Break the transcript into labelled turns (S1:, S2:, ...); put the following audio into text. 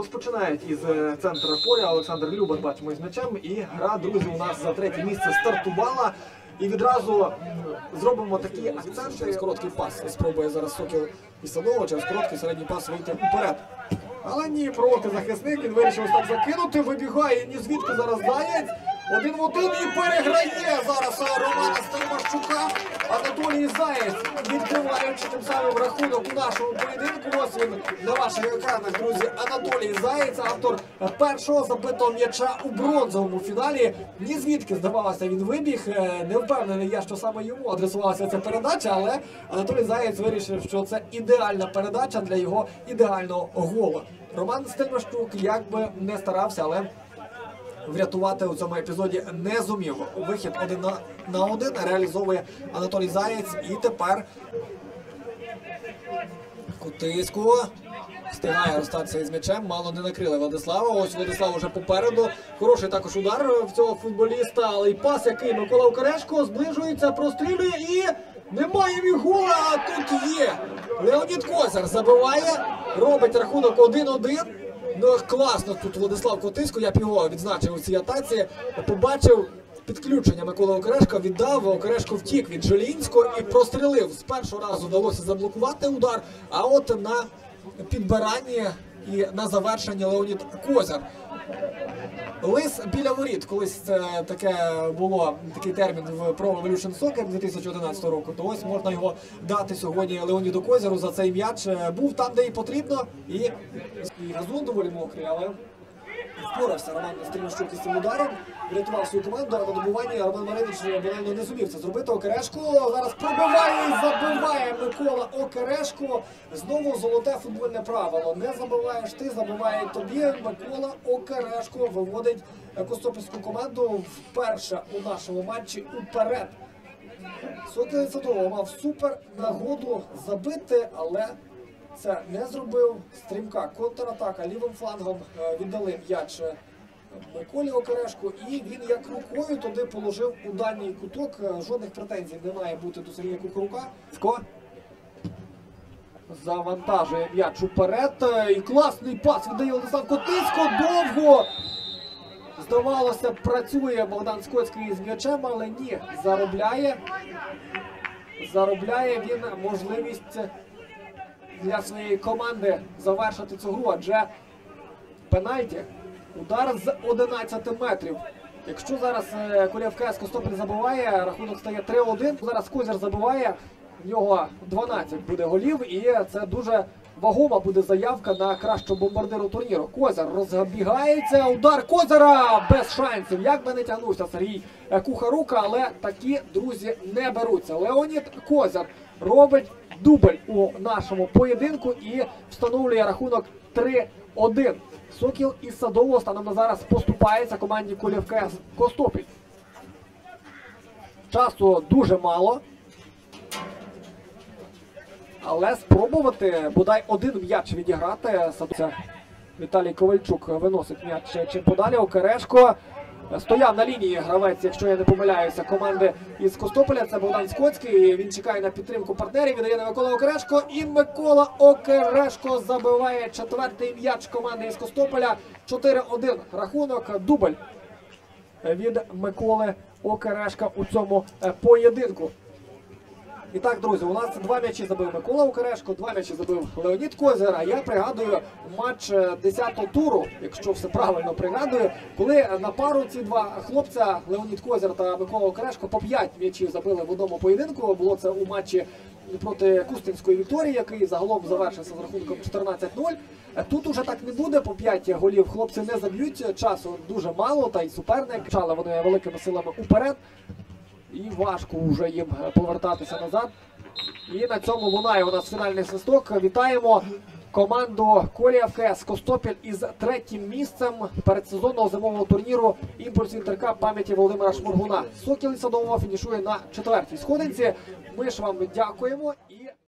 S1: Розпочинають із центру поля. Олександр Любар, бачимо, із м'ячем. І гра, друзі, у нас за третє місце стартувала. І відразу зробимо такі акценти. Через короткий пас спробує зараз Сокіл і Садова через короткий середній пас вийти вперед. Але ні, проти захисник, він вирішив ось так закинути, вибігає ні звідки зараз Заєць. 1 в 1 і переграє зараз Романа Стельмашчука. Анатолій Заєць, відкриваючи тим самим рахунок у нашому поєдинку. Ось він на ваших екранах, друзі, Анатолій Заєць, автор першого забитого м'яча у бронзовому фіналі. Ні звідки, здавалося, він вибіг. Не впевнений я, що саме йому адресувалася ця передача, але Анатолій Заєць вирішив, що це ідеальна передача для його ідеального голу. Роман Стельмашчук, як би не старався, але врятувати у цьому епізоді не зумів. Вихід 1 на 1 реалізовує Анатолій Заєць. І тепер Кутисько встигає розстатися із м'ячем. Мало не накрили Владислава. Ось Владислав уже попереду. Хороший також удар в цього футболіста. Але й пас, який Микола Окерешко зближується, прострілює і немає мігола. А тут є. Леонід Козар забиває. Робить рахунок 1-1. Ну, класно тут Владислав Котисько, я б його відзначив у цій атаці. Побачив підключення Миколи Окерешка, віддав, Окерешко втік від Желінського і прострілив. З першого разу вдалося заблокувати удар, а от на підбиранні і на завершенні Леонід Козар. Лис біля воріт, колись це таке було, такий термін в Pro Evolution Soccer 2011 року, то ось можна його дати сьогодні Леоніду Козару за цей м'яч. Був там, де і потрібно, і газон доволі мокрий, але впорався Роман Стельмашчук із цим ударом, врятував свою команду, а на добуванні Роман Маринич банально не зумів це зробити. Окерешко зараз пробиває і забиває Микола Окерешко. Знову золоте футбольне правило. Не забиваєш ти, забиває тобі. Микола Окерешко виводить костопільську команду вперше у нашому матчі уперед. Сокіл Садова мав супер нагоду забити, але це не зробив. Стрімка контратака лівим флангом, віддали м'яч Миколі Окерешку, і він як рукою туди положив у дальній куток. Жодних претензій не має бути до Сергія Кукурука. Завантажує м'яч уперед. І класний пас віддає Владислав Котисько. Довго! Здавалося, працює Богдан Скоцький з м'ячем, але ні, заробляє. Заробляє він можливість для своєї команди завершити цю гру, адже пенальті, удар з 11 метрів. Якщо зараз Колєв КС Костопіль забиває, рахунок стає 3-1. Зараз Козар забиває, в нього 12 буде голів, і це дуже вагома буде заявка на кращого бомбардиру турніру. Козар розбігається, удар Козара без шансів. Як би не тягнувся Сергій Кухарука, але такі, друзі, не беруться. Леонід Козар робить дубль у нашому поєдинку і встановлює рахунок 3-1. Сокіл із Садового станом на зараз поступається команді Колєв КС Костопіль. Часу дуже мало. Але спробувати бодай один м'яч відіграти. Віталій Ковальчук виносить м'яч чим подалі. Окерешко стояв на лінії гравець, якщо я не помиляюся, команди із Костополя. Це Богдан Скоцький. Він чекає на підтримку партнерів. Віддає на Микола Окерешко. І Микола Окерешко забиває четвертий м'яч команди із Костополя. 4-1 рахунок. Дубль від Миколи Окерешка у цьому поєдинку. І так, друзі, у нас 2 м'ячі забив Микола Окерешко, 2 м'ячі забив Леонід Козар. А я пригадую матч 10-го туру, якщо все правильно пригадую, коли на пару ці два хлопця, Леонід Козар та Микола Окерешко, по 5 м'ячів забили в одному поєдинку. Було це у матчі проти Кустинської Вікторії, який загалом завершився з рахунком 14-0. Тут уже так не буде, по 5 голів хлопці не заб'ють, часу дуже мало, та й суперник. Почали вони великими силами уперед. І важко вже їм повертатися назад. І на цьому лунає у нас фінальний свисток. Вітаємо команду Колєв КС Костопіль із 3-м місцем передсезонного зимового турніру «Імпульс Інтеркап» пам'яті Володимира Шморгуна. Сокіл із Садового фінішує на 4-й сходинці. Ми ж вам дякуємо.